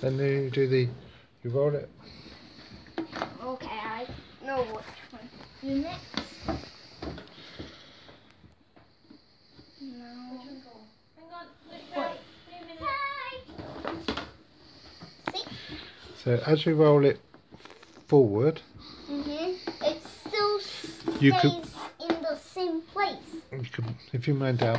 Then you roll it. Okay, I know which one. You next. No. Hang on, wait. 3 minutes. See? So as you roll it forward, It still You stays could- in the same place. you can, if you mind out.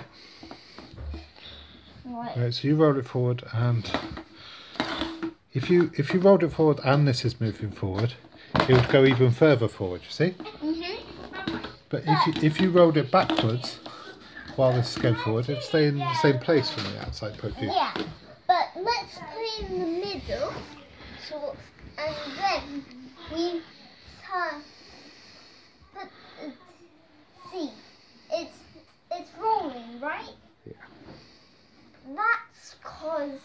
Right. Right, so you roll it forward, and if you rolled it forward and this is moving forward, it would go even further forward. You see? But if you rolled it backwards while this is going forward, it'd stay in the same place from the outside point of view. Yeah, but let's put it in the middle, so and then we turn. But see, it's rolling, right? Yeah. That's cause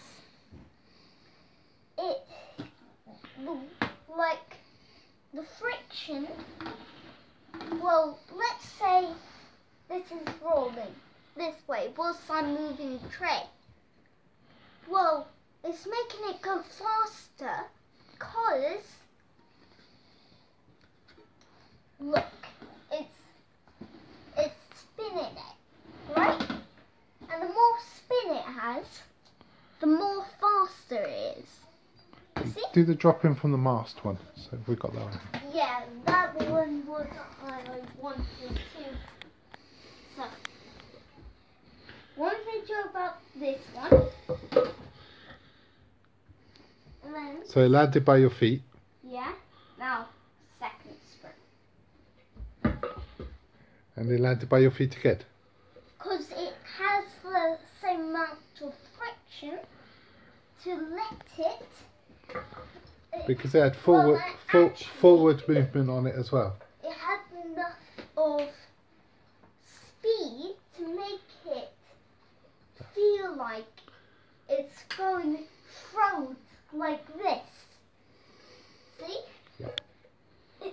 like the friction. Well, let's say this is rolling this way whilst I'm moving the tray. Well, it's making it go faster because look, it's spinning it, right? And the more spin it has, the more faster it is. See? Do the drop in from the mast one. So we got that one. Yeah, that one was I wanted to. So, one video about this one. And then, So it landed by your feet. yeah, now, second sprint. And it landed by your feet again. Because it has the same amount of friction to let it. Because it had forward movement on it as well. It had enough of speed to make it feel like it's going through like this. See? Yeah.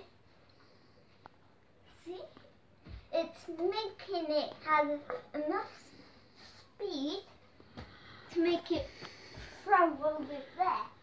See? It's making it have enough speed to make it throw over there.